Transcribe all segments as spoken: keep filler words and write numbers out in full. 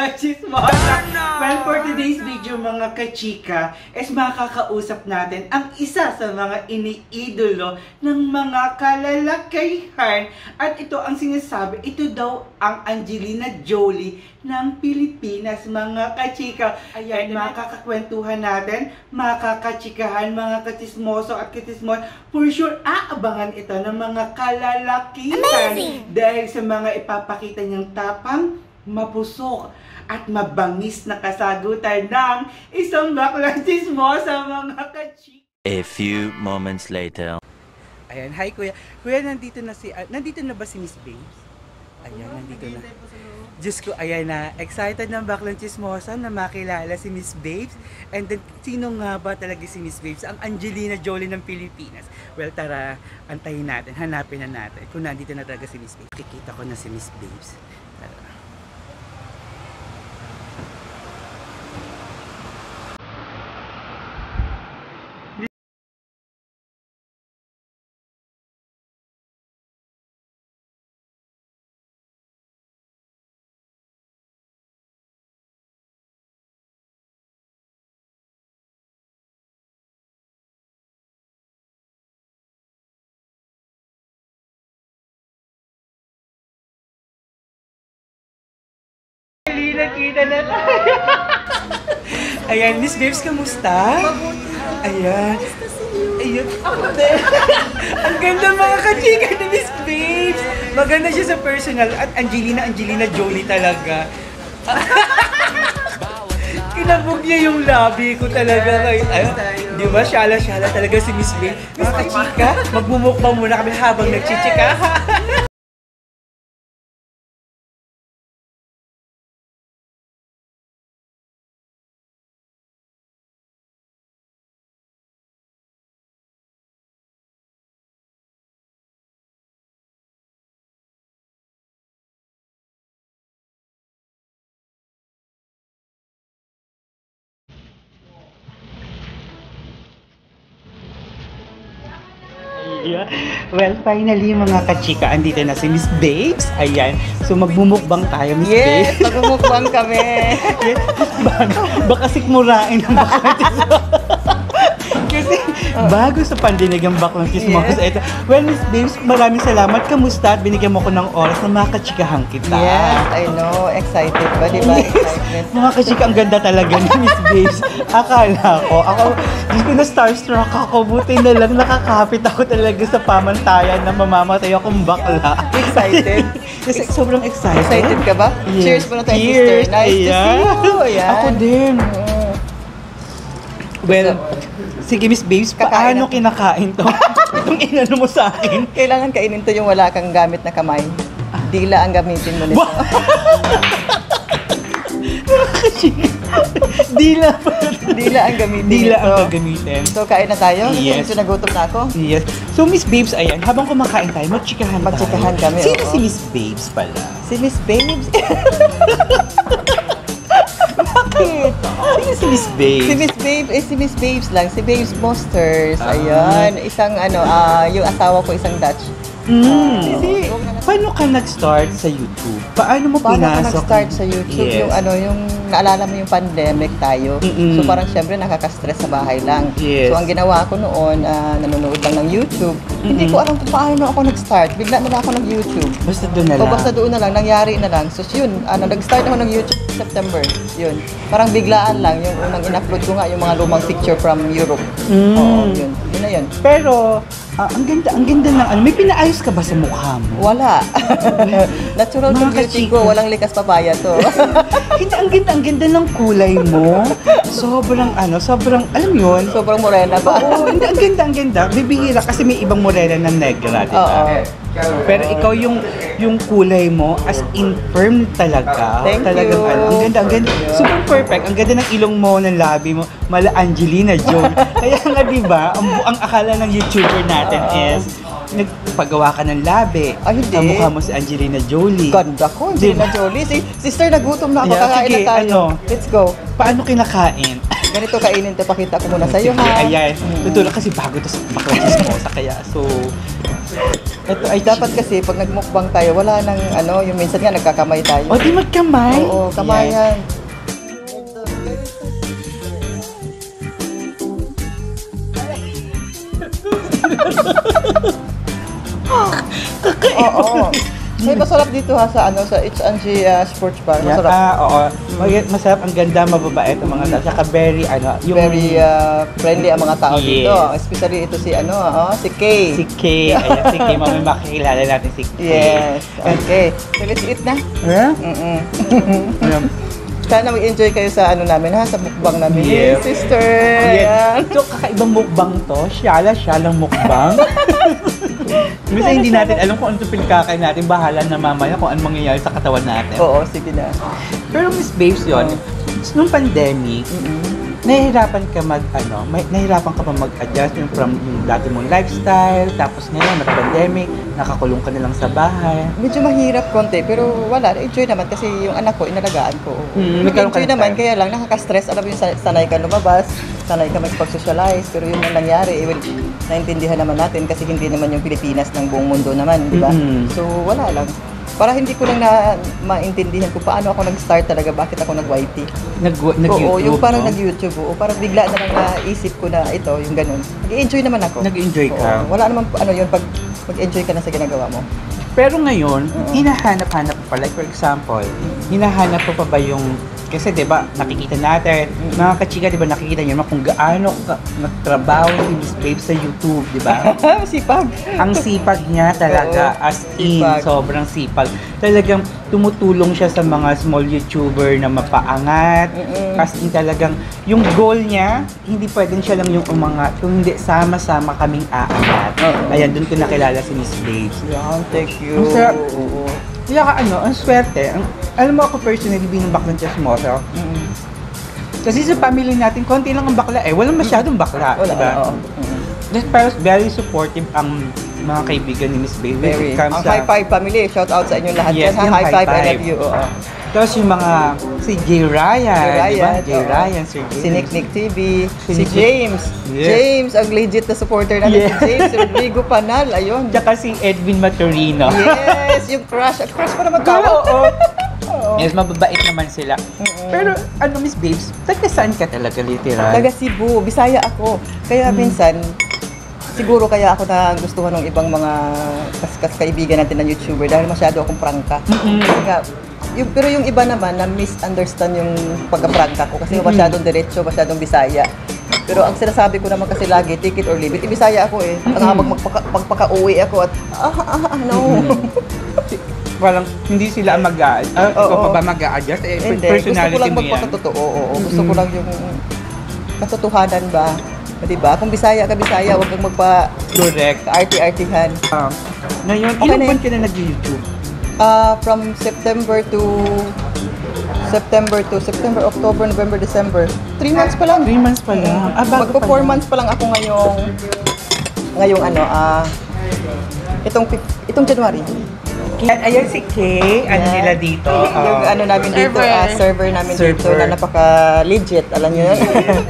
bakla chismosa. Well, for today's video mga kachika, is makakausap natin ang isa sa mga iniidolo ng mga kalalakihan. At ito ang sinasabi, ito daw ang Angelina Jolie ng Pilipinas, mga kachika. Ayan, makakakwentuhan natin, makakachikahan, mga kachismoso at kachismos. For sure, aabangan ito ng mga kalalakihan. Amazing! Dahil sa mga ipapakita niyang tapang, mapusok at mabangis na kasagutan ng isang baklang chismosa, mga kachika. A few moments later. Ayan, hi kuya. Kuya, nandito na si, uh, nandito na ba si Miss Babes? Ayan, nandito na. Diyos ko, ayan na. Excited ng baklang chismosa na makilala si Miss Babes. And then, sino nga ba talaga si Miss Babes? Ang Angelina Jolie ng Pilipinas. Well, tara, antayin natin, hanapin na natin kung nandito na talaga si Miss Babes. Kikita ko na si Miss Babes. Tara. Nakita na tayo. Ayan, Miss Babes, kamusta? Ayan. Ayun. Ako din. Ang ganda mga kachika ni Miss Babes. Maganda siya sa personal. At Angelina, Angelina Jolie talaga. Kinabog niya yung labi ko talaga. Ay, di ba? Shala-shala talaga si Miss Babes. Miss kachika, magmumukbang muna kami habang nagchichika. Yeah. Well, finally mga kachika, andito na si Miss Babes. Ayan. So magmumukbang tayo, Miss yes, Babes. Yes, magmumukbang kami. Yes. Baka, baka sikmurain ng baklang chismosa. Kasi bago sa pandinig ang baklang chismosa. Yes. Ito. Well, Miss Babes, maraming salamat. Kamusta? At binigyan mo ko ng oras na makachikahan kita. Yes, I know. Excited ba? Diba? Yes. Excitement. Mga kachika, ang ganda talaga ni Miss Babes. Akala ko, ako, Diyos ko na starstruck ako. Buti na lang nakakapit ako talaga sa pamantayan na mamamatay akong bakla. Excited? Kasi sobrang excited. Excited ka ba? Yes. Cheers muna tayo, Cheers. sister. Nice Ayan. to see you. Ayan. Ako din. Well, sige Miss Babes, Kakain paano na. kinakain to? Itong inano mo sa akin. Kailangan kainin to yung wala kang gamit na kamay. Dila ang gamitin mo nito. Dila pa. Dila ang gamitin Dila nito. ang gagamitin. So, kain na tayo? Yes. Ito nagutom na ako. Yes. So Miss Babes, ayan, habang kumakain tayo, magchikahan tayo. Magchikahan kami, Sino oo. si Miss Babes pala? Si Miss Babes. Bakit? Sino si Miss Babes? Si Miss Babes, eh si Miss Babes lang. Si Babes Monsters. Ah. Ayan. Isang ano, ah, yung asawa ko isang Dutch. Mm. Kasi, paano ka nag-start sa YouTube? Paano mo Paano ka pinasok? nag-start sa YouTube? Yes. Yung ano, yung naalala mo yung pandemic tayo. Mm-mm. So parang syempre nakaka-stress sa bahay lang. Yes. So ang ginawa ko noon, ah, nanonood lang ng YouTube. Mm-mm. Hindi ko alam kung paano ako nag-start. Bigla na lang ako nag-YouTube. Basta doon na O lang. basta doon na lang, nangyari na lang. So yun, ano, nag-start ako ng YouTube September. Yun. Parang biglaan lang. Yung unang in-upload ko nga yung mga lumang picture from Europe. Mm. Oo, yun. Yun na yun. Pero, ah, ang ganda, ang ganda ng ano, may pinaayos ka ba sa mukha mo? Wala. Natural Mga yung beauty kachika. ko. Walang likas papaya to. Hindi, ang ganda, ang ganda ng kulay mo. Sobrang ano, sobrang, alam mo yun? Sobrang morena ba? Oo, hindi, ang ganda, ang ganda. Bibihira kasi may ibang morena na negra, di ba? Oo. Pero ikaw yung yung kulay mo as in firm talaga. Thank Talagang you. ano, ang ganda, ang ganda. Super perfect. Ang ganda ng ilong mo, ng labi mo. Mala Angelina Jolie. Kaya nga, di ba, ang, ang akala ng YouTuber natin Oo. is nagpagawa ka ng labi. Ay, hindi. Ang mukha mo si Angelina Jolie. Ganda ko, Angelina Diba? Jolie. Si, sister, nagutom na ako. Yeah, Kakain sige, na tayo. ano? Let's go. Paano kinakain? Ganito kainin to, pakita ko muna sa iyo Sige, ha. ayan. Mm. Tutulog kasi bago to sa bakla chismosa kaya so ito ay Dapat kasi pag nagmukbang tayo, wala nang ano, yung minsan nga nagkakamay tayo. O di magkamay. Oo, kamayan. Oo. May masarap dito ha sa ano sa H and G uh, Sports Bar. Yeah, Masarap. ah, oo. Mag- Masarap, ang ganda, mababait ang mga tao. Saka very, ano, yung... Very uh, friendly ang mga tao Yes. dito. Especially ito si ano, oh, si Kay. si Kay. Ayan, si Kay. Mamay makikilala natin si Kay. Yes. Okay. So let's eat na. Huh? Mm-mm. Ayan. Sana mag-enjoy kayo sa ano namin ha, sa mukbang namin. Yes. Hey, sister. Ayan. Ayan. So, kakaibang mukbang to. Siyala, siyalang mukbang. Kasi hindi natin alam kung ano ito pinagkakain natin. Bahala na mamaya kung ano mangyayari sa katawan natin. Oo, sige na. Pero Miss Babes yun, nung pandemic, Mm-mm. nahihirapan ka mag, ano, may, nahihirapan ka pa mag-adjust yung from yung dati mong lifestyle, tapos ngayon, nag-pandemic, nakakulong ka na lang sa bahay. Medyo mahirap konti, pero wala. Enjoy naman kasi yung anak ko, inalagaan ko. Mm, nagkaroon ka Enjoy ng naman, time. kaya lang nakaka-stress. Alam mo yung sa- sanay ka lumabas, sanay ka magpag-socialize, pero yun ang nangyari. Eh, well, naintindihan naman natin kasi hindi naman yung Pilipinas ng buong mundo naman, di ba? Mm-hmm. So, wala lang. Para hindi ko lang na maintindihan kung paano ako nag-start talaga, bakit ako nag-Y T. Nag, nag-YouTube, Oo, yung parang no? nag-YouTube. Oo, parang bigla na lang naisip ko na ito, yung ganun. Nag-enjoy naman ako. Nag-enjoy ka? Oo, wala naman, ano yun, pag mag-enjoy ka na sa ginagawa mo. Pero ngayon, Oo. hinahanap-hanap pa. Like for example, hinahanap ko pa ba yung... Kasi di ba nakikita natin, mga kachika, di ba nakikita niyo naman kung gaano ka nagtrabaho si Miss Babe sa YouTube, di ba? Sipag. Ang sipag niya talaga, Oo, as in, sipag. sobrang sipag. Talagang tumutulong siya sa mga small YouTuber na mapaangat. Mm-mm. As in talagang, yung goal niya, hindi pwedeng siya lang yung umangat, kung hindi sama-sama kaming aangat. Oo. Ayan, doon ko nakilala si Miss Babe. Yan, thank you. Ang sarap. Oo. Kaya ka ano, ang swerte. Ang, alam mo ako personally, bilang baklang chismosa, Mm-mm. kasi sa family natin, konti lang ang bakla eh. Walang masyadong bakla, Wala, diba? oo. Mm-mm. That's pero very supportive ang mga kaibigan ni Miss Babe. when Very. it comes Ang sa- high five family, shout out sa inyo lahat. Yes, Yan, ha? yung High five, I high love five. you. Oo. Tapos yung mga, si Jay Ryan, Jay Ryan, diba? Jay oo. Ryan, Sir James. Si Nick Nick T V, Si si Nick- James. Yes. James, ang legit na supporter natin Yeah. si James. Si Rodrigo Panal, ayun. Tsaka si Edwin Maturino. Yes, yung crush. Ang crush pa naman Pero, tawag. oo. Oo. Yes, mababait naman sila. Mm-mm. Pero, ano, Miss Babes, taga saan ka talaga, literal? Taga Cebu, Bisaya ako. Kaya Hmm. minsan, siguro kaya ako na gustuhan ng ibang mga kas-kas kaibigan natin na YouTuber dahil masyado akong prangka. Mm-mm. Kasi nga, yung, pero yung iba naman na misunderstand yung pagka-prangka ko kasi Mm-mm. masyadong diretso, masyadong Bisaya. Pero ang sinasabi ko naman kasi lagi, take it or leave it. Ibisaya ako eh. Ang Mm-mm. habang magpaka, magpaka-uwi ako at, ah, ah, ah, no. Parang hindi sila mag-a- ah, ikaw Oo. pa ba mag-a-adjust? Eh, Hindi, gusto personality ko lang mo yan. magpakatotoo. Oo, gusto ko Mm-mm. lang yung katotohanan ba? Di ba? Kung Bisaya ka, Bisaya, huwag kang magpa Correct. arty-artyhan. Ah, ngayon, Okay ilang na buwan yun. ka na nag-YouTube? Ah, from September to September to September, October, November, December. Three months pa lang. Three months pa lang. Ah, bago Magpo pa four lang. months pa lang ako ngayong ngayong ano, ah itong fif- itong January. At ayan si Kay, ano Yeah. nila dito? Yung ah, ano namin dito, server. ah, server namin dito Server. na napaka-legit. Alam niyo yun?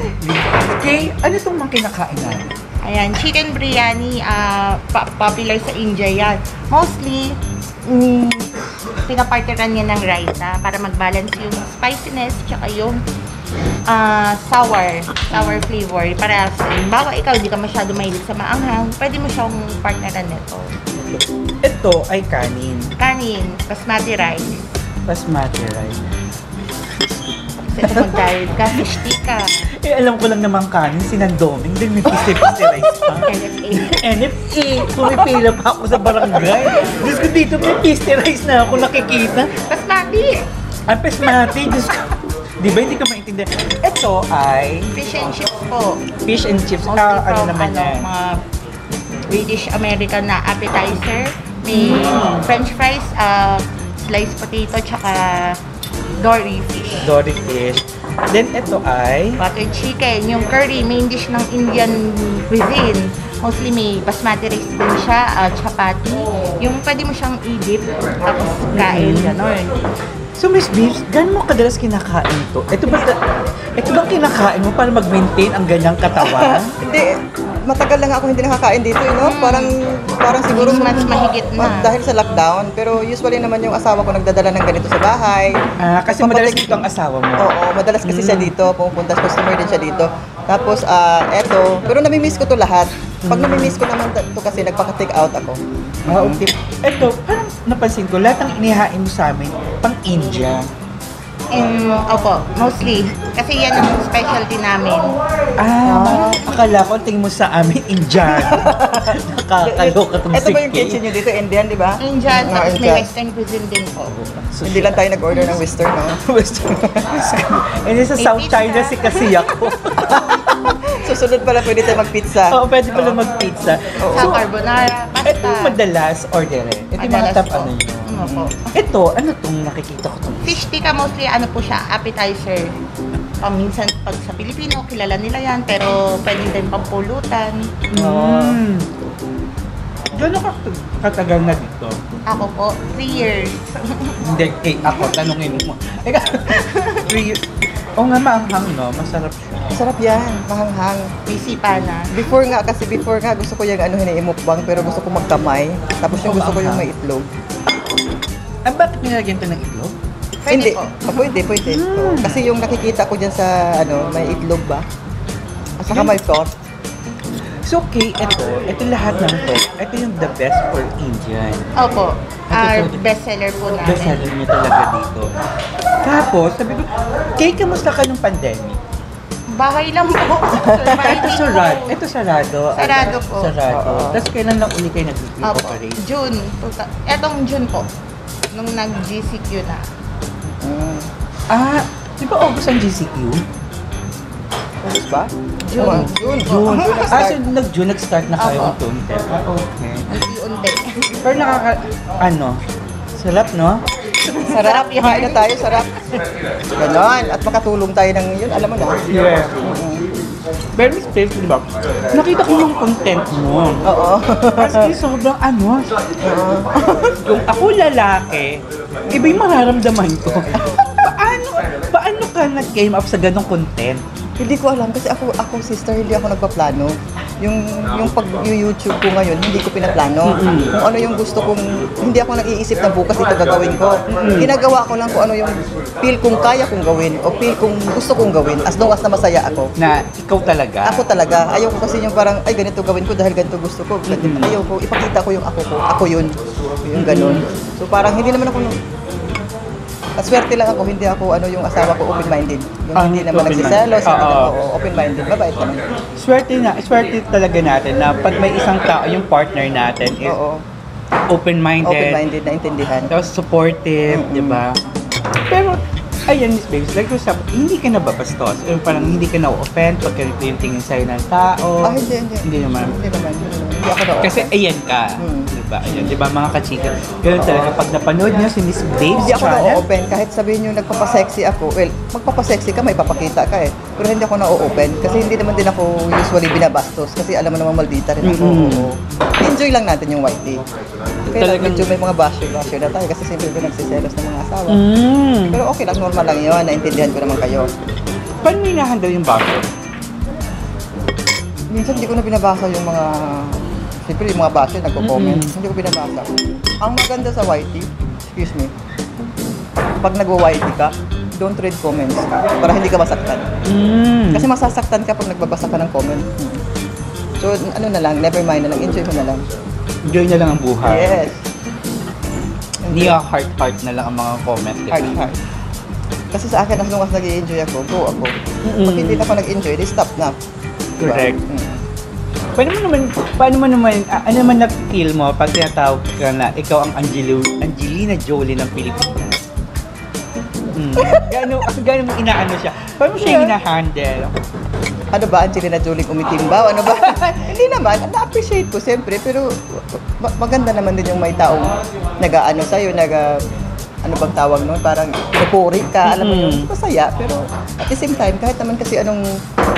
Kay, ano itong mga kinakain natin? Ayan, chicken biryani, ah, pa- popular sa India yan. Mostly, mm, pinapartneran niya ng raita para mag-balance yung spiciness tsaka yung ah, sour, sour flavor. Para sa bawa ikaw, di ka masyado mahilig sa maanghang, pwede mo siyang partneran nito. Ito ay kanin. Kanin, basmati rice. Basmati rice. Kasi ito mag-diet ka, fish tikka, Eh, alam ko lang naman kanin, sinandoming, din may piste-piste rice pa. N F A. N F A, pumipila pa ako sa barangay. Diyos ko dito, may piste rice na ako nakikita. Basmati! Ang basmati, Diyos ko. Di ba hindi ka maintindihan? Ito ay Fish and chips po. fish and chips. Mostly Ah, ano from, naman ano, yan? mga British-American na appetizer. May french fries, uh, sliced potato, tsaka dory fish. Dory fish. Then ito ay Butter chicken. Yung curry, main dish ng Indian cuisine. Mostly may basmati rice din siya, uh, chapati. Yung pwede mo siyang i-dip, tapos kain, gano'n. So, Miss Beebs, gaano mo kadalas kinakain to? Ito ba, ito ba kinakain mo para mag-maintain ang ganyang katawan? Hindi, matagal lang ako hindi nakakain dito, you know? Parang, parang siguro Six months mahigit na. ma- dahil sa lockdown. Pero usually naman yung asawa ko nagdadala ng ganito sa bahay. Ah, kasi Kapag- madalas dito ang asawa mo. Oo, madalas kasi siya dito, pumupunta, customer din siya dito. Tapos, ah, eto, pero namimiss ko to lahat. Pag namimiss ko naman to kasi nagpaka-take out ako. Ah, okay. Ito, parang napansin ko, lahat ng inihain mo sa amin, pang India. Um, opo, mostly. Kasi yan ang specialty namin. Ah, akala ko tingin mo sa amin, Indian. Nakakaloka tong Ito ba yung si Kay. kitchen nyo dito? Indian, di ba? Indian, Ah, tapos may Indian. western cuisine din po. So, Hindi lang tayo nag-order ng western, no? And sa May South pizza. China si kasi ako. Susunod pala pwede tayo mag-pizza. Oo, pwede pala mag-pizza. Sa carbonara, Ito pasta. yung madalas orderin. Ito yung mga Madalas top po. ano nyo. Mm, opo. Ito, ano itong nakikita ko itong Fish tikka mostly, ano po siya, appetizer. Um, minsan pag sa Pilipino, kilala nila yan, pero pwedeng din pampulutan. Mm. Gano'n ka katagal na dito? Ako po, three years. Hindi, eh, ako, tanongin mo. Eka, three years. Oo nga, maanghang, no? Masarap siya. Masarap yan, mahanghang. Busy pa na. Before nga, kasi before nga, gusto ko yung ano, hiniimukbang, pero gusto ko magkamay. Tapos yung gusto ko yung may itlog. Ah, bakit nilagyan ito ng itlog? Pwede Hindi, po. Ah, pwede, pwede. Oo. Kasi yung nakikita ko dyan sa, ano, may itlog ba? At saka Yung- may sauce. So, okay, ito, ito lahat ng to, ito yung the best for Indian. Opo, our Ito- bestseller po namin. Bestseller niyo talaga dito. Tapos, sabi ko, Kay, kamusta ka nung pandemic? Bahay lang po. Bahay Ito din po. sarado. Ito sarado. Sarado po. Sarado. Oo. Tapos kailan lang uli kayo Opo, nag-operate? June. Tuta- Etong June po. Nung nag-G C Q na. Mm. Ah, di ba August ang G C Q? August ba? June. Oo, June. June. Oo, Ah, so nag-start. nag-June, nag-start na kayo Opo. ng tunte. Ah, okay. Unti-unti. Pero nakaka, ano, sarap, no? Sarap, kain na tayo, sarap. Ganon, at makatulong tayo ng yun, alam mo na. Yeah. Mm. Very space, di ba? Nakita ko yung content mo. Oo. Kasi sobrang ano, yung ako lalaki, iba yung mararamdaman ko. Paano, paano ka nag-came up sa ganong content? Hindi ko alam kasi ako ako sister hindi ako nagpaplano. Yung yung pag YouTube ko ngayon hindi ko pinaplano. Mm-mm. Kung ano yung gusto kong hindi ako nag-iisip na bukas ito gagawin ko. Ginagawa ko lang kung ano yung feel kong kaya kong gawin o feel kong gusto kong gawin as long as na masaya ako. Na ikaw talaga? Ako talaga, ayaw ko kasi yung parang ay ganito gawin ko dahil ganito gusto ko. Mm-mm. Ayaw ko ipakita ko yung ako ko. Ako yun. Yung ganun. So parang hindi naman ako at swerte lang ako, hindi ako ano yung asawa ko open-minded. Yung Ah, hindi naman open-minded. nagsiselos, hindi Oo. naman oo, open-minded. Mabait naman. Swerte na, swerte talaga natin na pag may isang tao, yung partner natin is Oo. open-minded, Open-minded, naintindihan. tapos supportive, Mm-mm. di ba? Pero, ayan, Miss Babes, like usap, hindi ka nababastos. Yung parang hindi ka na-offend pag ganito yung tingin sa'yo ng tao. Ah, hindi, hindi. Hindi naman. Hindi naman. Hindi ako na Kasi ayan ka, Hmm. di ba? Ayan, di ba mga kachika? Ganun talaga, pag napanood nyo si Miss Babes Hindi ako channel, na-open. Kahit sabihin nyo nagpapasexy ako, well, magpapasexy ka, may papakita ka eh. Pero hindi ako na-open. Kasi hindi naman din ako usually binabastos. Kasi alam mo naman maldita rin ako. Mm-mm. Oo. Enjoy lang natin yung white day. Kaya Talagang- medyo may mga basher-basher na tayo. Kasi siyempre ko nagsiselos ng mga asawa. mm. Pero okay lang, normal lang yun. Naintindihan ko naman kayo. Paano mo hinahandle yung bago? Minsan hindi ko na binabasa yung mga... Siyempre yung mga basher nagko-comment. Mm-mm. Hindi ko binabasa. Ang maganda sa Y T, excuse me, pag nagwa-Y T ka, don't read comments para hindi ka masaktan. Mm. Kasi masasaktan ka pag nagbabasa ka ng comment. Hmm. So, ano na lang, never mind na lang, enjoy mo na lang. Enjoy na lang ang buhay. Yes. Hindi ka heart-heart na lang ang mga comment. di ba? Heart, heart. Kasi sa akin, as long as nag-i-enjoy ako, go ako. Mm-mm. Pag hindi na ako nag-enjoy, they stop na. Diba? Correct. Mm. Paano mo naman, paano mo naman, ah, ano naman na-feel mo pag tinatawag ka na ikaw ang Angelo, Angelina Jolie ng Pilipinas? Mm. Gaano, gaano mo inaano siya? Paano mo siya hina-handle? Ano ba, Angelina Jolie umitimbaw? Ano ba? Hindi naman, na-appreciate ko siyempre, pero ma- maganda naman din yung may taong nag-ano sa'yo, nag ano bang tawag nun, parang pinupuri ka, alam mo yun, Mm. masaya, pero at the same time, kahit naman kasi anong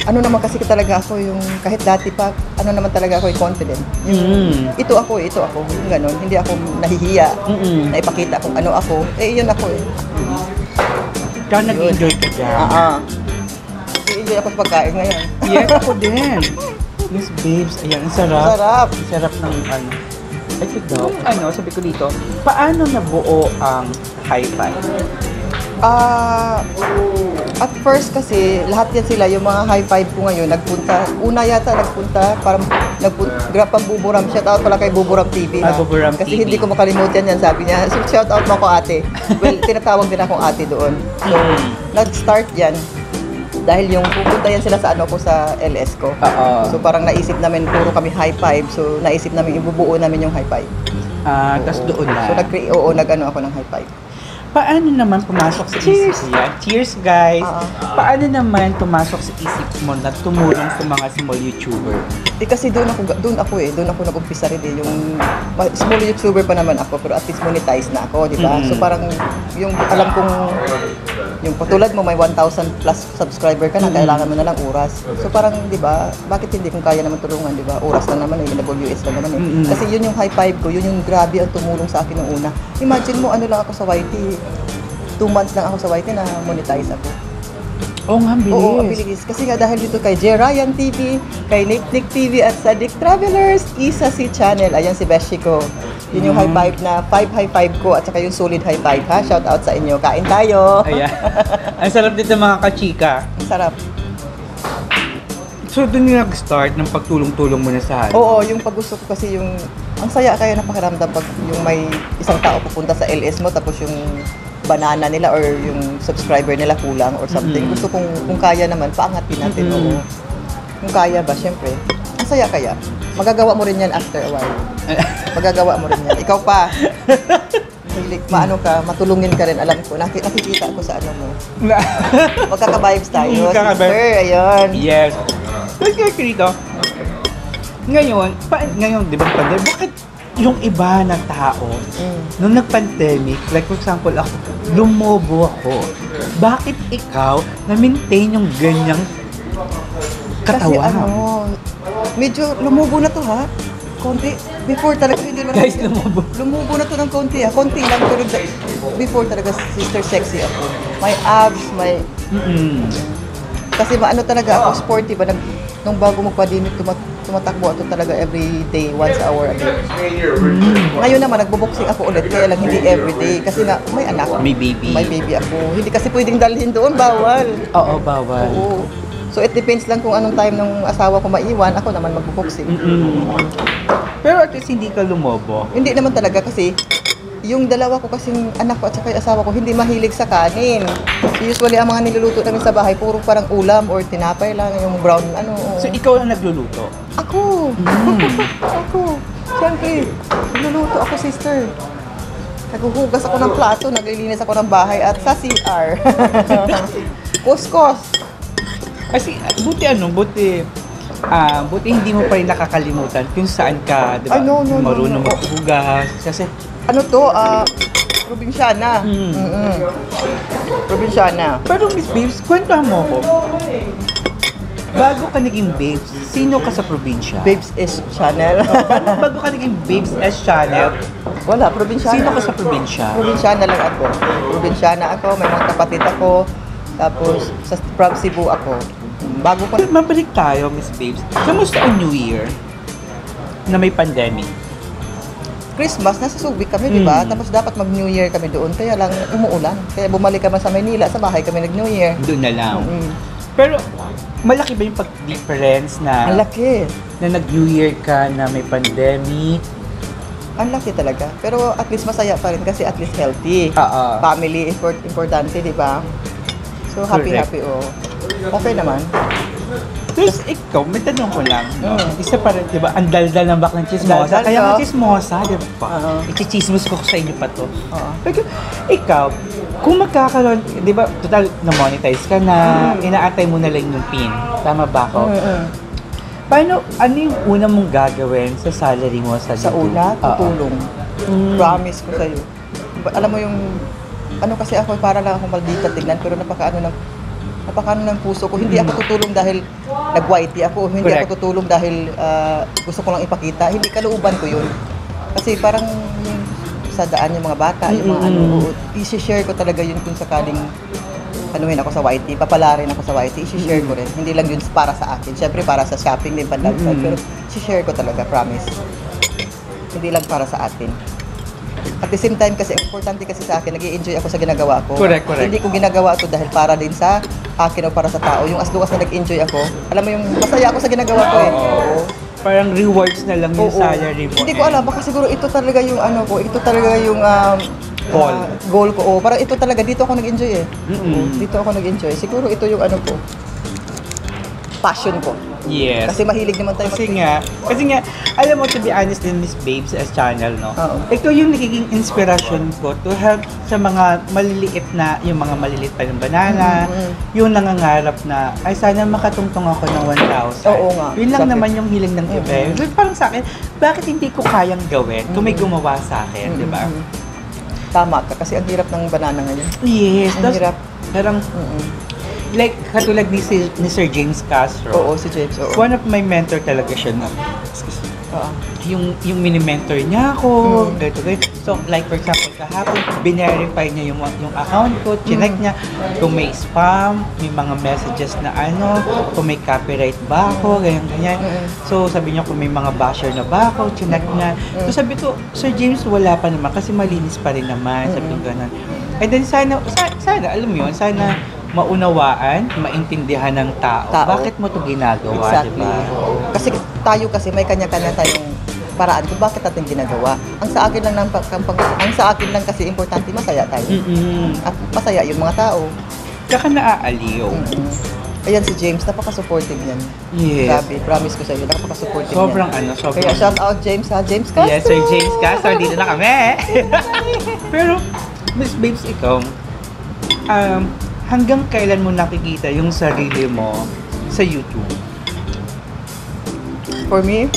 ano naman kasi talaga ako yung, kahit dati pa, ano naman talaga ako yung confident. Yung, Mm. ito ako, ito ako, yung gano'n. Hindi ako nahihiya, Mm-mm. na ipakita kung ano ako. Eh, yun ako eh. Ikaw nag-enjoy ka dyan. Ah, ah. Nag-enjoy ako sa pagkain ngayon. Yes, ako din. Yes, babes. Ayan, ang sarap. Sarap. Ang sarap ng ano. Ito daw. Ano, sabi ko dito, paano nabuo ang hi-fi? Ah, at first kasi, lahat yan sila, yung mga high five ko ngayon, nagpunta, una yata nagpunta, parang nagpunta, grab ang Buburam, shout out pala kay Buburam T V. Ah, ha? Buburam Kasi T V. hindi ko makalimutan yan, sabi niya, so, shout out mo ako ate. Well, tinatawag din akong ate doon. So, nag-start yan, dahil yung pupunta yan sila sa ano ko sa L S ko. Oo. So parang naisip namin, puro kami high five, so naisip namin, ibubuo namin yung high five. Ah, tas Oo. doon na. So nag oo, nag-ano ako ng high five. Paano naman pumasok sa Cheers! isip yan? Cheers, guys! Oo. Paano naman pumasok sa isip mo na tumulong sa mga small YouTuber? Eh kasi doon ako doon ako eh, doon ako nag-umpisa rin eh, yung ma- small YouTuber pa naman ako pero at least monetize na ako, di ba? Mm. So parang yung alam kong yung patulad mo may one thousand plus subscriber ka na, Mm. kailangan mo na lang oras. So parang, di ba, bakit hindi kung kaya naman tulungan, di ba? Oras lang naman eh, W S lang naman eh. Mm-mm. Kasi yun yung high five ko, yun yung grabe ang tumulong sa akin nung una. Imagine mo, ano lang ako sa Y T, two months lang ako sa Y T na monetize ako. Oo nga, bilis. Oo, ang bilis. Kasi nga dahil dito kay J. Ryan T V, kay Nick Nick T V at sa Dick Travelers, isa si channel. Ayan si Beshi ko. Yun yung Mm. high five na five high five ko at saka yung solid high five ha. Shout out sa inyo. Kain tayo. Ayan. Ang sarap dito mga kachika. Ang sarap. So, doon yung nag-start ng pagtulong-tulong mo na sa ano? Oo, yung pag gusto ko kasi yung ang saya kaya na pakiramdam pag yung may isang tao pupunta sa L S mo tapos yung banana nila or yung subscriber nila kulang or something. Mm-mm. Gusto kong kung kaya naman paangatin natin. Mm-mm. Oo. Kung kaya ba, syempre. Ang saya kaya. Magagawa mo rin yan after a while. Magagawa mo rin yan. Ikaw pa. Hilig, maano ka, matulungin ka rin. Alam ko, Naki- nakikita ko sa ano mo. Magkaka-vibes tayo, Magkaka-vibes. sister. Ayun. Yes. Tapos kaya Kirito, ngayon, pa, ngayon, di ba, pandemic, bakit yung iba na tao, Mm. nung nag-pandemic, like for example ako, lumobo ako. Bakit ikaw na-maintain yung ganyang Kasi katawan? ano, medyo lumubo na to ha. Konti. Before talaga, hindi naman. Guys, lumobo. Lumubo na to ng konti ha. Konti lang. Pero da- before talaga, sister sexy ako. May abs, may... Mm-mm. Kasi maano talaga ako, sporty ba? Nag, nung bago magpa-pandemic, tumat, tumatakbo ako talaga every day, once hour a day. Ngayon naman, nagbo-boxing ako ulit. Kaya lang hindi everyday. Kasi nga, may anak. May baby. May baby ako. Hindi kasi pwedeng dalhin doon. Bawal. Oo, bawal. Oo. So it depends lang kung anong time ng asawa ko maiwan, ako naman magbo-boxing. Mm-mm. Pero at least hindi ka lumobo. Hindi naman talaga kasi yung dalawa ko kasing anak ko at saka yung asawa ko hindi mahilig sa kanin. So usually ang mga niluluto namin sa bahay puro parang ulam or tinapay lang, yung brown ano. So ikaw ang nagluluto? Ako! Mm. Ako! Siyempre, niluluto ako sister. Naghuhugas ako ng plato, naglilinis ako ng bahay at sa C R. Kuskus! Kasi ah, buti ano, buti ah, buti hindi mo pa rin nakakalimutan kung saan ka, di ba? Ay, no, no, no, marunong no. maghugas. Kasi, Ano to? Ah, probinsyana. Mm. Mm-mm. Probinsyana. pero Miss Babes, kwentuhan mo ko. Bago ka naging Babes, sino ka sa probinsya? Babes is channel. Bago ka naging Babes S Channel, Wala, probinsyana. sino ka sa probinsya? Probinsyana lang ako. Probinsyana ako, may mga kapatid ako. Tapos, sa from Cebu ako. Bago ko, Mabalik tayo, Miss Babes. Kamusta ang New Year na may pandemic? Christmas, nasa Subic kami, di ba? Mm. Tapos dapat mag-New Year kami doon. Kaya lang, umuulan. Kaya bumalik kami sa Maynila, sa bahay kami nag-New Year. Doon na lang. Mm. Pero, malaki ba yung pag-difference na, Ang laki. na nag-New Year ka na may pandemic? Ang laki talaga. Pero at least masaya pa rin kasi at least healthy. Oo. Family is import- importante, di ba? So, happy-happy, oh. Okay naman. Tapos ikaw, may tanong ko lang, no? Mm. Isa pa rin, di ba, ang daldal ng baklang chismosa. Daldal Kaya ka. nga chismosa, di ba? Oo. Ichichismos ko sa inyo pa to. Oo. Pero, ikaw, kung magkakaroon, di ba, total, na-monetize ka na, inaantay mo na lang yung pin. Tama ba ako? Mm-mm. Paano, ano yung una mong gagawin sa salary mo sa Sa YouTube? una, Oo. tutulong. Mm. Promise ko sa'yo. Ba- Alam mo yung, ano kasi ako, para lang akong maldita tignan, pero napaka ano ng napakano ng puso ko. Hindi ako tutulong dahil nag-Y T ako. Hindi Correct. ako tutulong dahil ah, gusto ko lang ipakita. Hindi, kalooban ko yun. Kasi parang yung sa daan yung mga bata, yung mga ano, Mm-mm. oo, i-share ko talaga yun kung sakaling anuhin ako sa Y T, papalarin ako sa Y T, i-share ko rin. Hindi lang yun para sa akin. Siyempre para sa shopping din, pan-lifestyle, Mm-mm. pero i-share ko talaga, promise. Hindi lang para sa atin. At the same time kasi, importante kasi sa akin, nag-i-enjoy ako sa ginagawa ko. Correct, correct. Hindi ko ginagawa ito dahil para din sa akin o para sa tao. Yung as long as na nag-enjoy ako, alam mo yung masaya ako sa ginagawa ko eh. Oo. Parang rewards na lang yung Oo. salary mo. Hindi ko alam, baka siguro ito talaga yung ano ko, ito talaga yung um, Goal. ah, goal ko. Oh, parang ito talaga, dito ako nag-enjoy eh. Mm-mm. Oo, dito ako nag-enjoy. Siguro ito yung ano ko, passion ko. Yes. Kasi mahilig naman tayo Kasi mag- nga, kasi nga, alam mo, to be honest din, Miss Babes as channel, no? Oo. Ito yung nagiging inspiration ko to help sa mga maliliit na, yung mga maliliit pa ng banana, Mhm. yung nangangarap na, ay sana makatungtong ako ng one thousand. Oo nga. Yun lang Exactly. naman yung hiling ng iba. Mhm. So, parang sa akin, bakit hindi ko kayang gawin kung may gumawa sa akin, di ba? Mhm. Tama ka, kasi ang hirap ng banana ngayon. Yes. Ang Tapos, hirap. parang, Mm-mm. like, katulad ni, si, ni Sir James Castro. Oo, si James, oo. One of my mentor talaga siya na, excuse me, Oo. yung yung mini-mentor niya ako, Mm. ganito, ganito. So, like for example, kahapon, binerify niya yung yung account ko, chinek Mm. niya kung may spam, may mga messages na ano, kung may copyright ba ako, ganyan, ganyan. Mm. So, sabi niya kung may mga basher na ba ako, chinek niya. Mm. So, sabi ko, Sir James, wala pa naman kasi malinis pa rin naman, sabi ko ganun. And then, sana, sana, sana, alam mo yun, sana maunawaan, maintindihan ng tao. Tao. Bakit mo to ginagawa, Exactly. diba? Oo. Kasi tayo kasi may kanya-kanya tayong paraan kung bakit natin ginagawa. Ang sa akin lang ng pag- ang sa akin lang kasi importante masaya tayo. Mm-mm. At masaya yung mga tao. Tsaka naaaliw. Mm-mm. Ayan si James, napaka-supportive niyan. Yes. Grabe, promise ko sa iyo, napaka-supportive Sobrang niyan. ano, sobrang... Kaya shout out James ha, James Castro. Yes, Sir James Castro, dito na kami. Pero, Miss Babes, ikaw, um, hanggang kailan mo nakikita yung sarili mo sa YouTube? For me,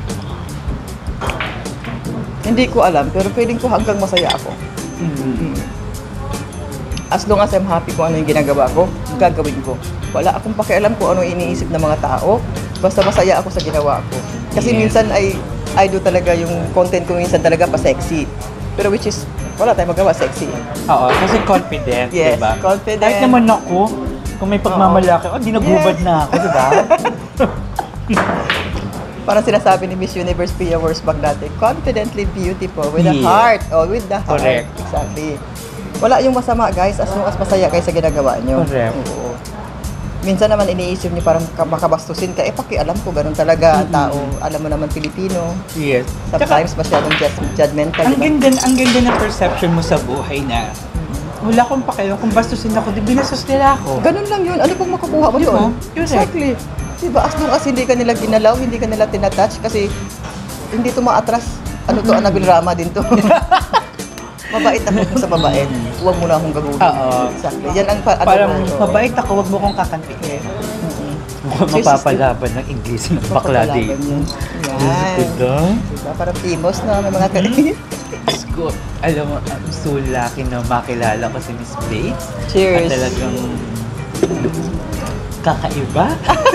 hindi ko alam, pero feeling ko hanggang masaya ako. Mm. As long as I'm happy kung ano yung ginagawa ko, gagawin ko. Wala akong pakialam kung ano yung iniisip ng mga tao. Basta masaya ako sa ginawa ko. Kasi Yes. minsan ay I do talaga yung content ko minsan talaga pa sexy. Pero which is, wala tayong magawa sexy. Oo, kasi confident, Yes, diba? confident. Kahit naman ako, kung may pagmamalaki, oh, di nagubad Yes. na ako, diba? Parang sinasabi ni Miss Universe Pia Wurzbach dati, confidently beautiful with a Yeah. heart. Oh, with the heart. Correct. Exactly. Wala yung masama guys, as long as masaya kayo sa ginagawa nyo. Correct. Oo. Minsan naman iniisip niyo parang ka- makabastusin ka, eh pakialam ko, ganun talaga ang tao. Alam mo naman Pilipino, Yes. Tsaka, sometimes masyadong judge- judgmental. ang diba? ganda, ang ganda ng perception mo sa buhay na wala akong pakialam kung bastusin ako, di binastos nila ako. Ganun lang yun. Ano pong makukuha mo Diba? doon? Correct. Exactly. Diba? As long as hindi ka nila ginalaw, hindi ka nila tinatouch kasi hindi to maatras. Ano to, anabilrama din to. Mabait ako sa mabait. Huwag mo na akong gagawin. Oo. Exactly. Yan ang pa- ano Parang ko, oo. mabait ako, wag mo kong kakantiin. Mm-mm. Mukhang Sis, mapapalaban ng English ng bakla Mapapalaban dito. yun. Diyos Yan. ko daw. Diba? Parang timos na may mga ka- Diyos ko, alam mo, I'm so lucky na makilala ko si Miss Babes. Cheers. At talagang kakaiba.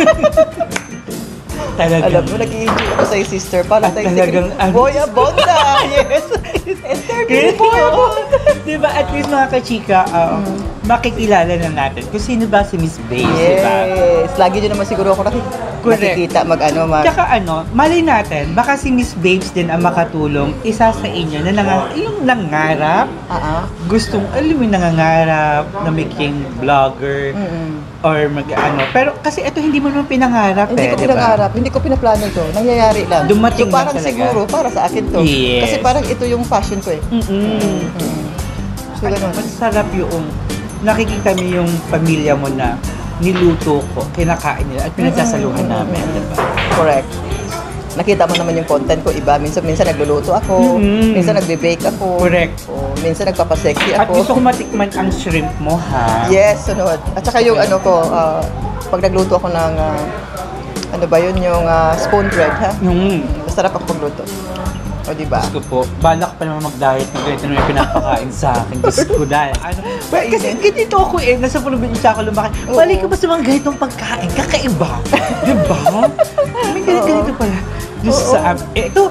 Talagang, Alam mo, nag-i-enjoy ako sa'yo, sister. Parang At tayo talagang, si ano- Boya Bonda! yes. Esther Kaya, Boya diba, at least mga kachika, uh, makikilala na natin kung sino ba si Miss Babes, diba? Yes. Lagi nyo naman siguro ako nakik- Correct. nakikita mag-ano, mag... Tsaka ano, malay natin, baka si Miss Babes din ang makatulong isa sa inyo na nang, yung nangarap, Ah, ah. gustong, alam mo, yung nangangarap na maging vlogger Mm-mm. or mag ano. Pero kasi ito hindi mo naman pinangarap Hindi eh, ko di ba? pinangarap, hindi ko pinaplano to. Nangyayari lang. Dumating so, parang lang talaga. siguro, para sa akin to. Yes. Kasi parang ito yung passion ko eh. Mm-mm. Mm. So, At ganun. masarap yung nakikita mo yung pamilya mo na niluto ko, kinakain nila at pinagsasaluhan Mm-mm. namin, di ba? Correct. Nakita mo naman yung content ko, iba. Minsan, minsan nagluluto ako. Mm-mm. Minsan nagbe-bake ako. Correct. O, minsan nagpapasexy At ako. gusto ko matikman ang shrimp mo, ha? Yes, sunod. At saka yung ano ko, ah, pag nagluto ako ng, ah, ano ba yun, yung ah, spoon bread, ha? Mm. Basta masarap ako magluto. O, di ba? Diyos ko po, balak pa naman mag-diet na ganito na yung pinapakain sa akin. Diyos ko dahil. Ano, well, kasi ganito ako eh, nasa probinsya ako lumaki. Balik ka ba sa mga ganitong pagkain? Kakaiba. Di ba? May ganito, ganito pala. Diyos sa, eh, ito,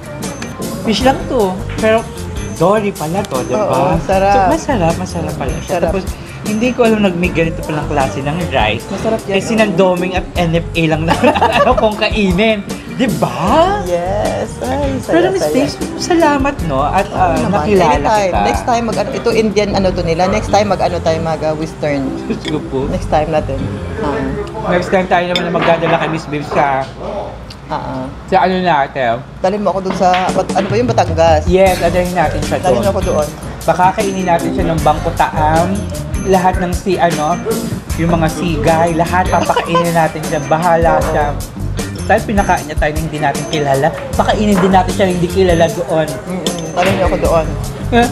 fish lang to. Pero, dory pala to, di ba? Oo, sarap. So, masarap, masarap pala siya. Sarap. Tapos, hindi ko alam nag may ganito palang klase ng rice. Masarap yan. Eh, sinandoming at N F A lang na ano kong kainin. Di ba? Yes. Ay, saya, Pero Miss saya. Paige, salamat no at uh, Oo naman. nakilala Anytime. kita. Next time, mag, ano, ito Indian ano to nila. Next time, mag ano tayo, mag uh, Western. Diyos ko po. Next time natin. Ah. Next time tayo naman na magdadala kay Miss Babe sa, Ah. ah. sa ano natin. Dalhin mo ako dun sa, bat- ano ba yung Batangas? Yes, dadalhin natin siya Dalhin mo doon. ako doon. Baka kainin natin siya ng bangko taam. Lahat ng si ano, yung mga sigay, lahat papakainin natin siya. Bahala siya. Dahil pinakain niya tayo na hindi natin kilala, pakainin din natin siya na hindi kilala doon. Mm-mm. Dalhin mo ako doon. Eh,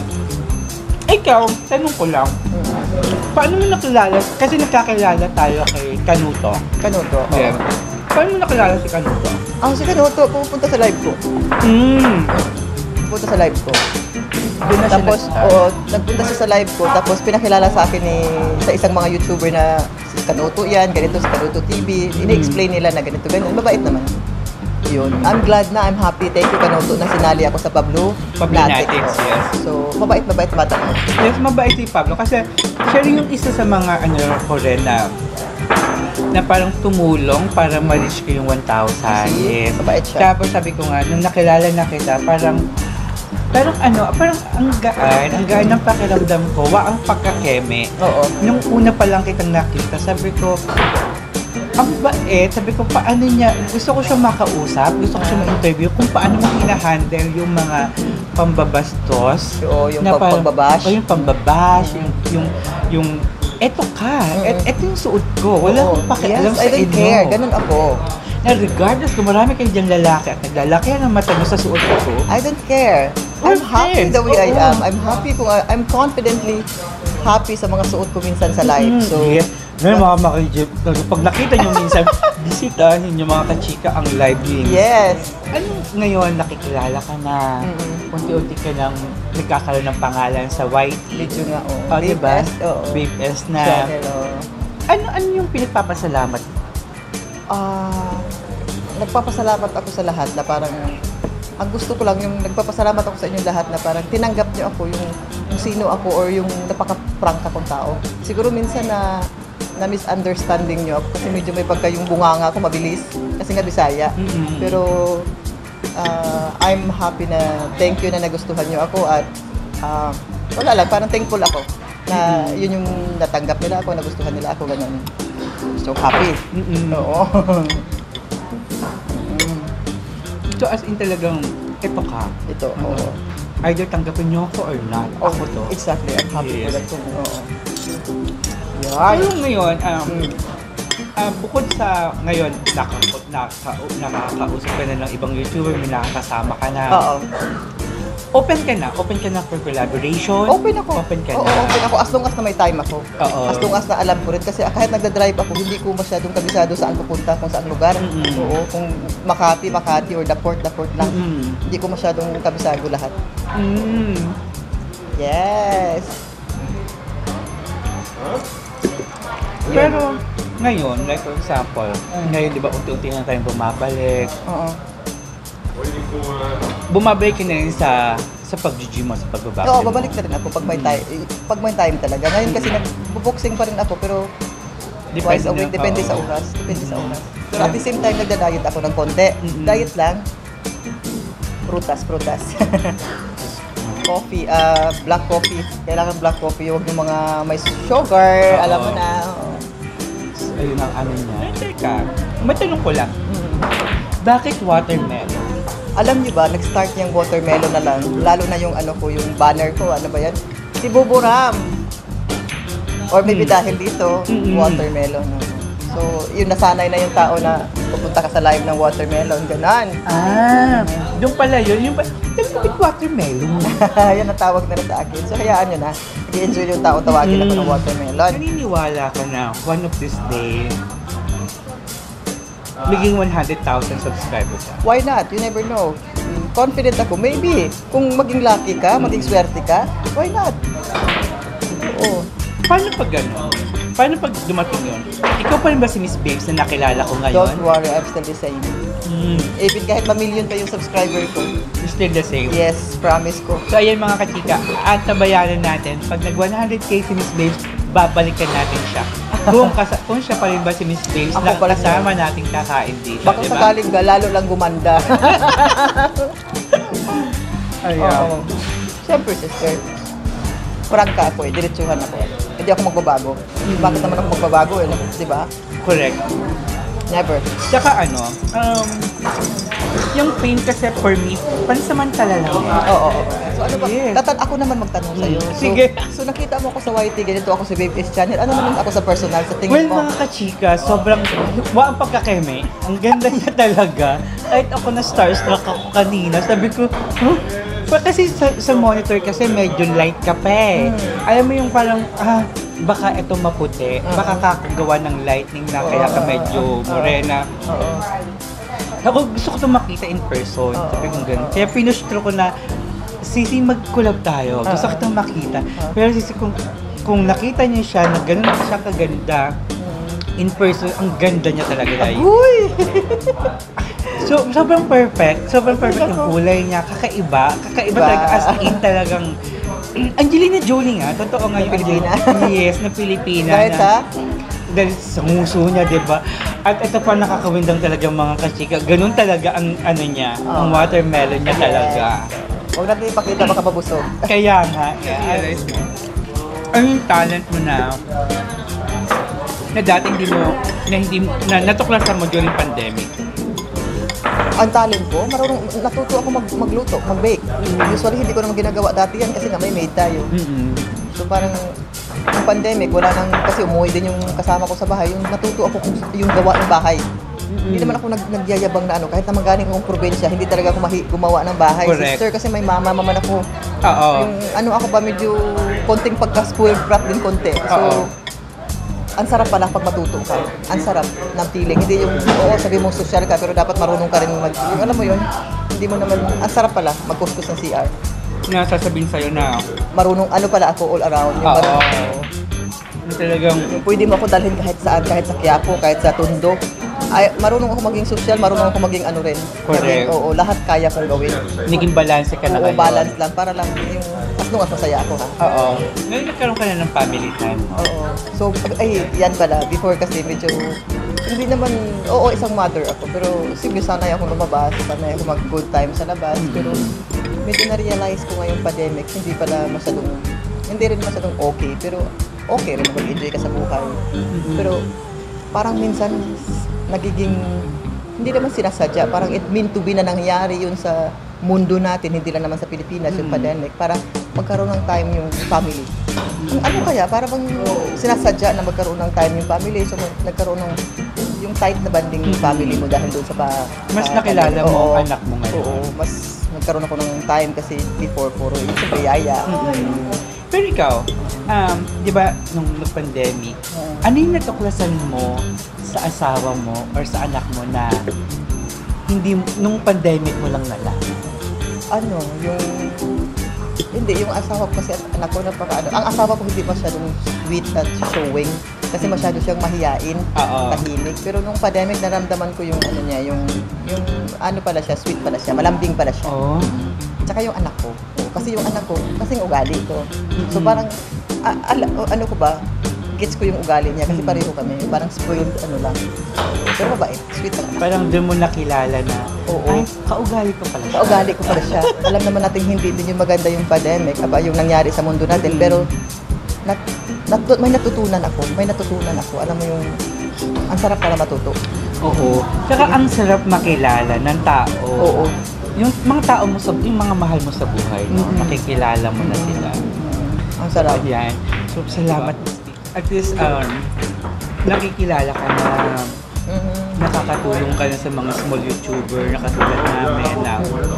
ikaw, tanong ko lang, paano mo nakilala? Kasi nagkakilala tayo kay Kanuto. Kanuto. oo. Yeah. Paano mo nakilala si Kanuto? Ah, si Kanuto, pupunta sa live ko. Mm. Pupunta sa live ko. Doon na siya Tapos, nag-start. oo, nagpunta siya sa live ko. Tapos, pinakilala sa akin ni sa isang mga YouTuber na si Kanuto yan, ganito si Kanuto T V. Ini-explain nila na ganito, ganito. Mabait naman. Yun. I'm glad na, I'm happy. Thank you, Kanuto, na sinali ako sa Pablo. Pablo Natics, yes. So, mabait, mabait bata ko. Yes, mabait si Pablo kasi siya rin yung isa sa mga ano ko rin na na parang tumulong para ma-reach ko yung one thousand. See? Yes. Mabait siya. Tapos sabi ko nga, nung nakilala na kita, parang parang ano, parang ang gaan, ang gaan ng pakiramdam ko, wa ang pagkakeme. Oo. Nung una pa lang kitang nakita, sabi ko, ang bait, sabi ko, paano niya, gusto ko siya makausap, gusto ko siya ma-interview, kung paano mo hina-handle yung mga pambabastos. Oo, yung na pag- parang- pagbabash. O yung pambabash, yung, yung, yung, eto ka, et, eto yung suot ko, wala Oo. akong pakialam Yes, sa I don't inyo. care. Ganun ako. Na regardless kung marami kayo diyang lalaki at naglalaki ang mata mo sa suot ko, I don't care. I'm We're happy friends. the way I Oo. am. I'm happy kung I- I'm confidently happy sa mga suot ko minsan sa live. So, yes. Ngayon mga makijip, pag nakita nyo minsan, bisitahin nyo mga kachika ang live yun. yes. Ano ngayon, nakikilala ka na, Mm-mm. unti-unti ka nang nagkakaroon ng pangalan sa Y T. Medyo nga, oh. O, diba? S, oo. Babe S na. Channel, oh. Ano, ano yung pinagpapasalamat? Ah, nagpapasalamat ako sa lahat na parang ang gusto ko lang yung nagpapasalamat ako sa inyo lahat na parang tinanggap niyo ako yung, yung sino ako or yung napaka-prank akong tao. Siguro minsan na na misunderstanding niyo ako kasi medyo may pagka yung bunganga ako mabilis kasi nga Bisaya. Mm-mm. Pero ah, I'm happy na thank you na nagustuhan niyo ako at ah, wala lang, parang thankful ako na yun yung natanggap nila ako, nagustuhan nila ako, ganun. So happy. Mm-mm. Oo. So as in talagang, ito ka. Ito, Ano? oo. Either tanggapin nyo ako or not. Oh, Ako to. exactly. I'm happy Yes. for that too. Oo. Ay, yung ngayon, um, Mm. ah, bukod sa ngayon, naka, naka, nakakausap ka na ng ibang YouTuber, may nakakasama ka na. Oo. Open ka na? Open ka na for collaboration? Open ako. Open ka Oo, na? open ako. As long as na may time ako. Oo. As long as na alam ko rin. Kasi kahit nagda-drive ako, hindi ko masyadong kabisado saan pupunta, kung saan lugar. Mm-mm. Oo. Kung Makati, Makati, or the port, the port lang. Mm. Hindi ko masyadong kabisado lahat. Mm. Yes. Pero, ngayon, like for example, ngayon di ba unti-unti na tayong bumabalik. Oo. Bumabalik ka na rin sa sa pag-gym mo, sa pagbabalik Oo, mo. babalik na rin ako pag may time. Pag may time talaga. Ngayon kasi nag-boxing pa rin ako, pero twice a week. na- Depende oo. sa oras. Depende sa oras. Pero at the same time, nagda-diet ako ng konti. Mm-mm. Diet lang. Prutas, prutas. Coffee, ah, black coffee. Kailangan black coffee. Huwag yung mga may sugar. Oo. Alam mo na. Oo. Ayun ang ano niya. Teka, matanong ko lang, Mm. bakit watermelon? Alam niyo ba, nag-start yung watermelon na lang. Lalo na yung ano ko, yung banner ko. Ano ba yan? Si Bobo Ram. Or maybe Mm. dahil dito, Mm-mm. watermelon. oo. So, yun, nasanay na yung tao na pupunta ka sa live ng watermelon. Ganon. Ah, yung pala yun, yung pala, bakit watermelon? Yan ang tawag na rin sa akin. So, hayaan nyo na. Nag-enjoy yung tao, tawagin ako ng Mm. watermelon. Naniniwala ka na one of this day, maging one hundred thousand subscribers siya? Why not? You never know. Confident ako. Maybe. Kung maging lucky ka, maging swerte ka, why not? Oo. Paano pag gano'n? Paano pag dumating yun? Ikaw pa rin ba si Miss Babes na nakilala ko ngayon? Don't worry, I'm still the same. Mm. Even kahit ma-million pa yung subscriber ko. You're still the same? Yes, promise ko. So ayan mga kachika, at tabayanan natin, pag nag one hundred K si Miss Babes, babalikan natin siya. Kung, kasa- kung siya pa rin ba si Miss Babes Ako na pa rin kasama nating kakain dito, Baka di ba? sakaling ga, lalo lang gumanda. Ayan. Oo. Siyempre, sister. Prangka ako eh, diretsuhan ako. Hindi ako magbabago. Bakit naman ako magbabago eh, di ba? Correct. Never. Tsaka ano, um, yung pain kasi for me, pansamantala lang. Oo. oo. So ano ba? Yes. Tatan ako naman magtanong sa'yo. Mm, So, sige. So nakita mo ako sa Y T, ganito ako sa Babe S Channel. Ano naman ako sa personal sa tingin Well, mo? mga kachika, sobrang, wa ang pagkakeme, ang ganda niya talaga. Kahit ako na starstruck ako kanina, sabi ko, huh? Pa, kasi sa, sa monitor kasi medyo light ka pa eh. Hmm. Alam mo yung parang, ah, baka ito maputi, Uh-huh. baka kakagawa ng lightning na kaya ka medyo morena. Oo. Ako gusto ko ito makita in person, Oo. sabi ko ganun. Kaya pinustro ko na, Sisi, mag-collab tayo. Gusto ko Oo. itong makita. Oo. Pero Sisi, kung, kung nakita niyo siya na ganun siya kaganda, in person, ang ganda niya talaga dahil. Uy! So, sobrang perfect. Sobrang perfect ang kulay niya. Kakaiba. Kakaiba Ba? talaga. As in talagang... Angelina Jolie nga. Totoo nga yung Pilipina? Angelina- Yes, na Pilipina. Dahil na, sa? Dahil sa nguso niya, di ba? At ito pa nakakawindang talaga mga kachika. Ganun talaga ang ano niya. Ang Oh. watermelon niya talaga. Huwag natin ipakita baka mabusog. Kaya nga. Yeah. Ano yung talent mo na na dati hindi mo, na hindi, na natuklasan mo during pandemic? Ang talent ko, marunong, natuto ako mag, magluto, mag-bake. Usually, hindi ko naman ginagawa dati yan kasi nga may maid tayo. Mm-mm. So parang, yung pandemic, wala nang, kasi umuwi din yung kasama ko sa bahay, yung natuto ako kung yung gawa ng bahay. Hindi naman ako nag, nagyayabang na ano, kahit naman galing akong probinsya, hindi talaga ako mahi, gumawa ng bahay. Correct. Sister, kasi may mama, mama ako. Oo. Yung ano ako ba, medyo konting pagka-spoiled brat din konti. So, Oo. ang sarap pala pag matuto ka. Ang sarap ng feeling. Hindi yung, oo, sabi mo social ka, pero dapat marunong ka rin mag, yung alam mo yun, hindi mo naman, ang sarap pala magkuskus ng C R. Na sasabihin sa'yo na, Marunong, ano pala ako all around. Yung oo. marunong, Yung talagang, yung pwede mo ako dalhin kahit saan, kahit sa Quiapo, kahit sa Tondo. Ay, marunong ako maging social, marunong ako maging ano rin. Correct. Maging, oo, lahat kaya kong gawin. naging balance ka na Oo, ngayon. balance lang, para lang yung, as long as masaya ako ha. Oo. Ngayon nagkaroon ka na ng family time. Oo. So, ay, yan pala. Before kasi medyo, hindi naman, oo, isang mother ako. Pero, sige, sanay ako lumabas. Sanay ako mag-good time sa labas. Pero, medyo na-realize ko ngayong pandemic, hindi pala masyadong, hindi rin masyadong okay. Pero, okay rin mag-enjoy ka sa buhay. Pero, parang minsan, nagiging, hindi naman sinasadya. Parang it meant to be na nangyari yun sa mundo natin, hindi lang naman sa Pilipinas, yung pandemic. Para magkaroon ng time yung family. Ang ano kaya, para bang sinasadya na magkaroon ng time yung family, so nagkaroon ng yung tight na banding yung family mo dahil doon sa pa... Mas sa- nakilala mo Oo. ang anak mo ngayon. Oo, mas nagkaroon ako ng time kasi before, puro yung siyempre yaya. Pero ikaw, um, di ba, nung nag-pandemic, ano yung natuklasan mo sa asawa mo or sa anak mo na hindi, nung pandemic mo lang nalaman? Ano, yung... Hindi, yung asawa ko kasi at anak ko napaka ano. Ang asawa ko hindi masyadong sweet at showing. Kasi masyado siyang mahiyain, Oo. tahimik. Pero nung pandemic, naramdaman ko yung ano niya, yung, yung ano pala siya, sweet pala siya, malambing pala siya. Oo. Tsaka yung anak ko. Oo, kasi yung anak ko, kasing ugali ko. So parang, a- ala- o, ano ko ba, gets ko yung ugali niya kasi pareho kami. Parang spoiled, ano lang. Pero mabait, sweet lang. Parang doon mo nakilala na, Oo. ay, kaugali ko pala siya. Kaugali ko pala siya. Alam naman natin hindi din yung maganda yung pandemic, aba, yung nangyari sa mundo natin. Pero nat, nat, may natutunan ako. May natutunan ako. Alam mo yung, ang sarap pala matuto. Oo. Tsaka ang sarap makilala ng tao. Oo. Yung mga tao mo sa, yung mga mahal mo sa buhay, no? Mm-mm. Nakikilala mo na sila. Ang sarap. Ayan. So, salamat. At least, um, nakikilala ka na, Mhm. nakakatulong ka na sa mga small YouTuber na katulad namin na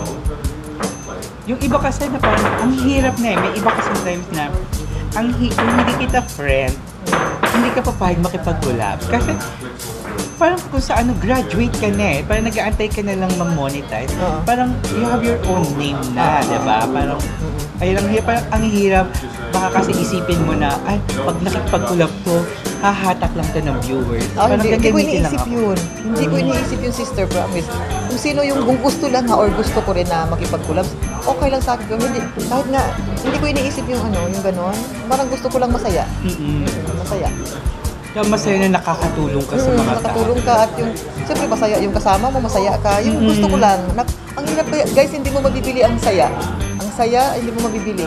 yung iba kasi na parang, ang hirap na eh. May iba kasi sometimes na, ang hi- kung hindi kita friend, hindi ka papayag makipag-collab. Kasi, parang kung sa ano, graduate ka na eh. Parang nag-aantay ka na lang mag-monetize. Oo. Parang you have your own name na, di ba? Parang, ay, ang, hi- parang ang hirap. Baka kasi isipin mo na, ay, pag nakipag-collab to, hahatak lang to ng viewers. Ah, Parang hindi, hindi ko gagamitin lang iniisip ako. yun. Hindi ko iniisip yung sister, promise. Kung sino yung kung gusto lang ha, or gusto ko rin na makipag-collab, okay lang sa akin. Hindi, kahit nga, hindi ko iniisip yung ano, yung ganon. Parang gusto ko lang masaya. Mm-mm. Masaya. Kaya masaya na nakakatulong ka sa Mm, mga tao. nakatulong ka at yung, siyempre masaya yung kasama mo, masaya ka. Yung Mm-mm. gusto ko lang. Na, ang hirap kaya, guys, hindi mo mabibili ang saya. Ang saya, hindi mo mabibili.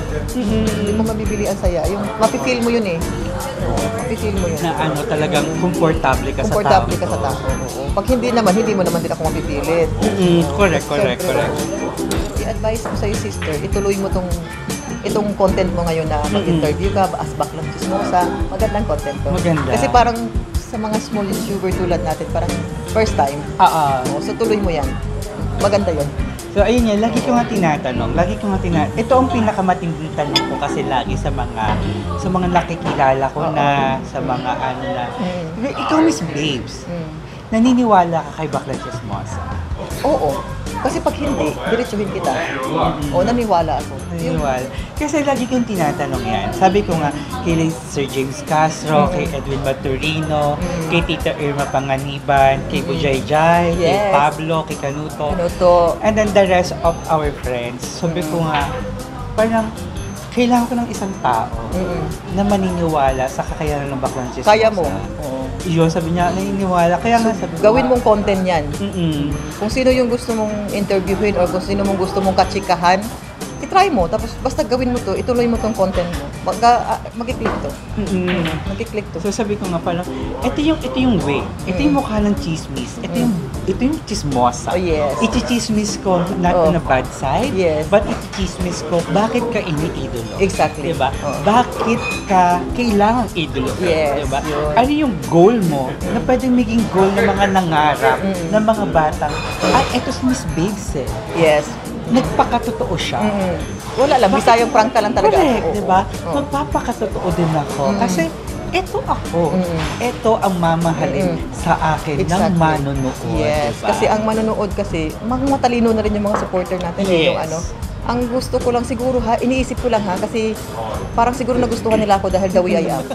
Hindi mo mabibili ang saya. Yung mapifeel mo yun eh. Oo, mapifeel mo yun. Na ano, talagang komportable ka Komportable sa tao. ka sa tao. Oo. Pag hindi naman, hindi mo naman din ako mapipilit. Mm-mm. Correct, correct, Siyempre, correct. I-advise ko sa'yo, sister, ituloy mo tong itong content mo ngayon na mag-interview ka, as baklang chismosa, magandang content to. Maganda. Kasi parang sa mga small YouTuber tulad natin, parang first time. Ah, ah. Oo, so tuloy mo yan. Maganda yun. So ayun nga, lagi ko nga tinatanong, lagi ko nga tinatanong, ito ang pinakamatinding tanong ko kasi lagi sa mga, sa mga nakikilala ko na, sa mga ano na, Mm. ikaw Miss Babes, Mm. naniniwala ka kay Baklang Chismosa? Oo. Kasi pag hindi, diretsuhin kita. Oo, naniwala ako. Yung- Naniniwala. Kasi lagi kong tinatanong yan. Sabi ko nga, kay Sir James Castro, kay Edwin Maturino, Mm. kay Tita Irma Panganiban, kay Bujay Jai, kay Yes. Pablo, kay Canuto, Ano to? and then the rest of our friends. Sabi ko nga, parang kailangan ko ng isang tao Mm-mm. na maniniwala sa kakayanan ng Baklang Chismosa. Kaya mo. Oo. Yun, sabi niya, naniniwala. Kaya nga sabi ko, Gawin mong content yan. Mm-mm. Kung sino yung gusto mong interviewin or kung sino mong gusto mong katsikahan, itry mo. Tapos basta gawin mo to, ituloy mo tong content mo. Magka, ah, mag-click to. Mm-mm. Mag-click to. So sabi ko nga parang, ito yung ito yung way. Ito yung mukha ng chismis. Ito yung ito yung chismosa. Oh, yes. Ichichismis ko not Oh. on a bad side, Yes. but ichichismis ko bakit ka iniidolo. Exactly. Diba? Oh. Bakit ka kailangang idolo ka? Yes, Diba? yun. Ano yung goal mo na pwedeng maging goal ng mga nangarap Mm. ng mga batang, ay, eto si Miss Babes eh. Yes. Nagpakatotoo siya. Mm-mm. Wala lang, bisayang prank ka lang talaga. Correct, Oo. di ba? Oo. Magpapakatotoo din ako. Mm. Kasi ito ako. Mm. Ito ang mamahalin Mm. sa akin ng Exactly. manonood. Yes, diba? kasi ang manonood kasi, mga matalino na rin yung mga supporter natin. eh, Yung Yes. ano, ang gusto ko lang siguro ha, iniisip ko lang ha, kasi parang siguro nagustuhan nila ako dahil the way I am.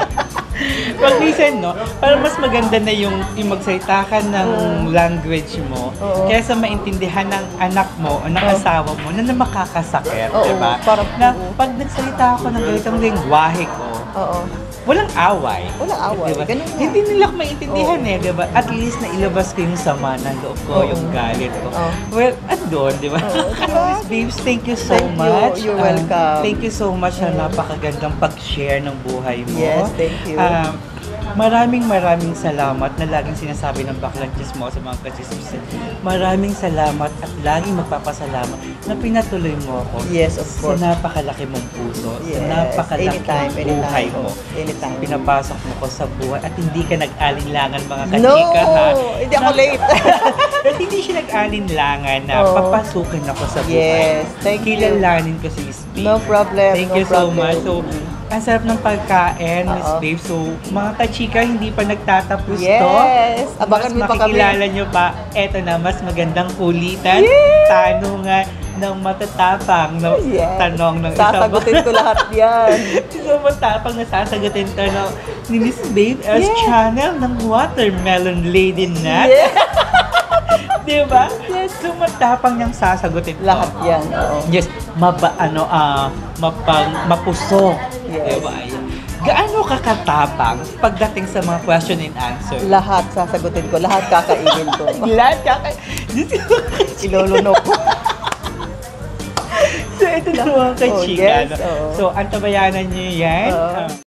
Pag minsan, no, parang mas maganda na yung, yung magsalita ka ng language mo Oo. kaysa maintindihan ng anak mo o ng Oo. asawa mo na, na makakasakit, Oo, di ba? parang- na oo. pag nagsalita ako ng ganitong lingwahe ko, Oo. walang away. Walang away, Diba? ganun nga. Hindi nila ako maintindihan Oo. eh, di ba? At least na ilabas ko yung sama ng loob ko, Oo. yung galit ko. Oo. Well, andun, di ba? Oo, diba? Miss Babes, thank you so Thank you. much. You're Ah, welcome. thank you so much sa napakagandang pag-share ng buhay mo. Yes, thank you. Um, maraming maraming salamat na laging sinasabi ng Baklang Chismosa sa mga kachismis. Maraming salamat at laging magpapasalamat na pinatuloy mo ako Yes, of sa course. napakalaki mong puso, sa Yes, napakalaking anytime, anytime. buhay mo. Anytime. Pinapasok mo ko sa buhay at hindi ka nag-alinlangan mga No! kachika ha. Hindi ako Na- late. At hindi siya nag-alinlangan na Oo. papasukin ako sa buhay. Yes, thank you. Kilalanin ko si Miss Babes. No problem, Thank no you so problem. much. So, ang sarap ng pagkain, Miss Oo. Babes. So, mga kachika, hindi pa nagtatapos to. Yes! Abangan Mas mo pa kami. makikilala nyo pa. Eto na, mas magandang kulitan. Yes! Tanungan ng matatapang na Yes. tanong ng isa Sasagutin ko lahat yan. So, matapang na sasagutin to no, ni Miss Babe as Yes. channel ng Watermelon Lady Nat. Yes! Diba? Yes. So, matapang niyang sasagutin to. Lahat yan. Oo. Yes, maba, ano, ah, mapang, mapusok. Yes. Diba? Ayan. Gaano ka katapang pagdating sa mga question and answer? Lahat sasagutin ko. Lahat kakainin ko. Lahat ka kay... Ilolunok ko. So, ito na mga kachika. Oh, yes, no? oo. So, antabayanan niyo yan. Oo. Ah,